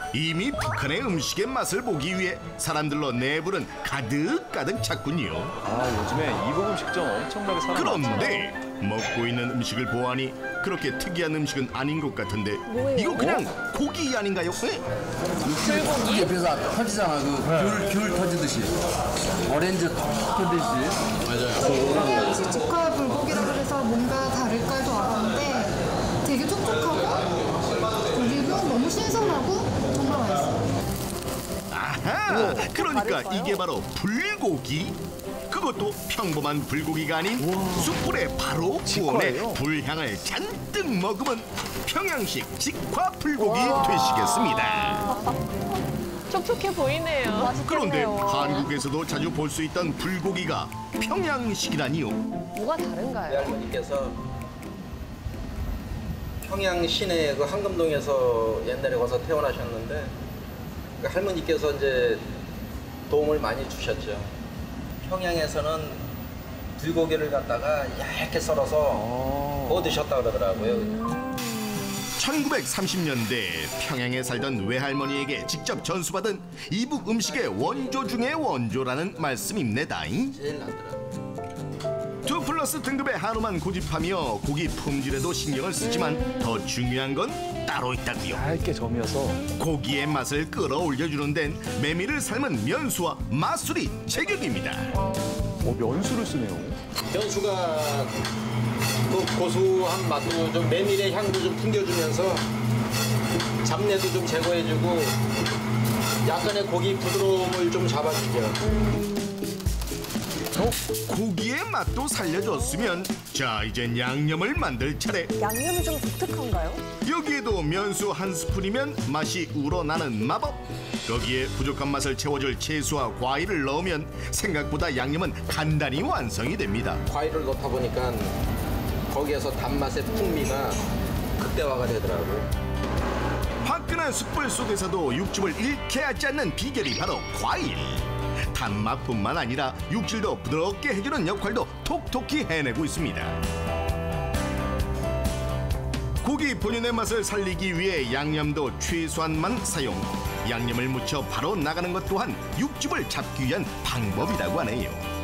이미 북한의 음식의 맛을 보기 위해 사람들로 내부는 가득가득 찼군요. 아, 요즘에 이북 음식점 엄청나게 사람 그런데 먹고 있는 음식을 보아하니 그렇게 특이한 음식은 아닌 것 같은데 이거 그냥 고기 아닌가요? 불고기? 옆에서 터지잖아. 귤 터지듯이. 오렌지 터지듯이. 맞아요. 직화 불고기라 그래서 뭔가 다를까도 알았는데 되게 촉촉하고 그리고 너무 신선하고 정말 맛있어요. 아하! 그러니까 이게 바로 불고기? 그것도 평범한 불고기가 아닌 숯불에 바로 구워내 불향을 잔뜩 머금은 평양식 직화 불고기 되시겠습니다. 촉촉해 보이네요. 그런데 한국에서도 자주 볼 수 있던 불고기가 평양식이라니요. 뭐가 다른가요? 할머니께서 평양 시내 그 황금동에서 옛날에 와서 태어나셨는데 그 할머니께서 이제 도움을 많이 주셨죠. 평양에서는 불고기를 갖다가 얇게 썰어서 구워 드셨다 그러더라고요. 1930년대 평양에 살던 외할머니에게 직접 전수받은 이북 음식의 원조 중의 원조라는 말씀입니다. 제일 낫더라고요. 2플러스 등급의 한우만 고집하며 고기 품질에도 신경을 쓰지만 더 중요한 건 따로 있다고요. 얇게 점여서 고기의 맛을 끌어올려주는 데는 메밀을 삶은 면수와 마술이 제격입니다. 면수를 쓰네요. 면수가 그 고소한 맛도 좀 메밀의 향도 좀 풍겨주면서 잡내도 좀 제거해주고 약간의 고기 부드러움을 좀 잡아주죠. 고기의 맛도 살려줬으면 자 이젠 양념을 만들 차례. 양념이 좀 독특한가요? 여기에도 면수 한 스푼이면 맛이 우러나는 마법. 거기에 부족한 맛을 채워줄 채소와 과일을 넣으면 생각보다 양념은 간단히 완성이 됩니다. 과일을 넣다 보니까 거기에서 단맛의 풍미가 극대화가 되더라고요. 화끈한 숯불 속에서도 육즙을 잃게 하지 않는 비결이 바로 과일. 단맛뿐만 아니라 육질도 부드럽게 해주는 역할도 톡톡히 해내고 있습니다. 고기 본연의 맛을 살리기 위해 양념도 최소한만 사용. 양념을 묻혀 바로 나가는 것 또한 육즙을 잡기 위한 방법이라고 하네요.